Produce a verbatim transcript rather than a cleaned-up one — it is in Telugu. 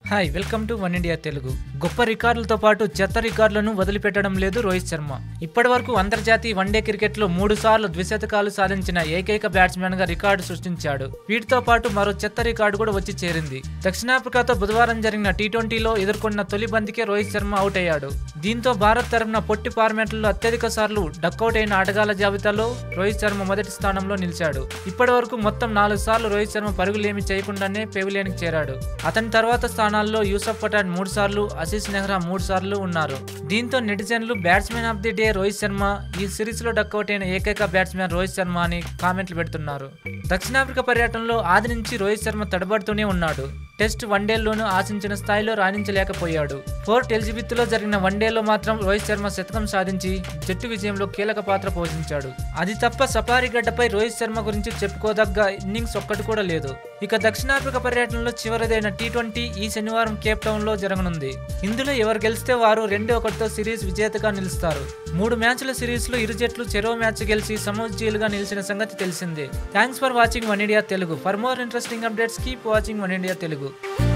Hi welcome to One India Telugu. గొప్ప రికార్డులతో పాటు చెత్త రికార్డులను వదిలిపెట్టడం లేదు రోహిత్ శర్మ. ఇప్పటి వరకు అంతర్జాతీయ వన్డే క్రికెట్ లో మూడు సార్లు ద్విశతకాలు సాధించిన ఏకైక బ్యాట్స్మెన్ గా రికార్డు సృష్టించాడు. వీటితో పాటు మరో చెత్త రికార్డు కూడా వచ్చి చేరింది. దక్షిణాఫ్రికాతో బుధవారం జరిగిన టీ ట్వంటీలో ఎదుర్కొన్న తొలి బంతికే రోహిత్ శర్మ అవుట్ అయ్యాడు. దీంతో భారత్ తరఫున పొట్టి ఫార్మాట్లలో అత్యధిక సార్లు డక్అవుట్ అయిన ఆటగాళ్ల జాబితాలో రోహిత్ శర్మ మొదటి స్థానంలో నిలిచాడు. ఇప్పటి వరకు మొత్తం నాలుగు సార్లు రోహిత్ శర్మ పరుగులేమి చేయకుండానే పెవిలియన్కి చేరాడు. అతని తర్వాత స్థానాల్లో యూసఫ్ పఠాన్ మూడు సార్లు, ఆశీస్ నెహ్రా మూడు సార్లు ఉన్నారు. దీంతో నెటిజన్లు batsmen of the day Rohit Sharma, ఈ సిరీస్ లో డక్అవుట్ అయిన ఏకైక బ్యాట్స్మెన్ రోహిత్ శర్మ అని కామెంట్లు పెడుతున్నారు. దక్షిణాఫ్రికా పర్యటనలో ఆది నుంచి రోహిత్ శర్మ తడబడుతూనే ఉన్నాడు. టెస్ట్ వన్డేల్లోనూ ఆశించిన స్థాయిలో రాణించలేకపోయాడు. ఫోర్ట్ ఎలిజబెత్ లో జరిగిన వన్డేలో మాత్రం రోహిత్ శర్మ శతకం సాధించి జట్టు విజయంలో కీలక పాత్ర పోషించాడు. అది తప్ప సఫారీ గడ్డపై రోహిత్ శర్మ గురించి చెప్పుకోదగ్గ ఇన్నింగ్స్ ఒక్కటి కూడా లేదు. ఇక దక్షిణాఫ్రికా పర్యటనలో చివరిదైన టీ ట్వంటీ ఈ శనివారం కేప్ టౌన్ లో జరగనుంది. ఇందులో ఎవరు గెలిస్తే వారు రెండు ఒకటితో సిరీస్ విజేతగా నిలుస్తారు. మూడు మ్యాచ్ల సిరీస్ లో ఇరు జట్లు చెరో మ్యాచ్ గెలిచి సమోజ్జీలుగా నిలిచిన సంగతి తెలిసిందే. Thanks for watching One India Telugu. For more interesting updates keep watching One India Telugu.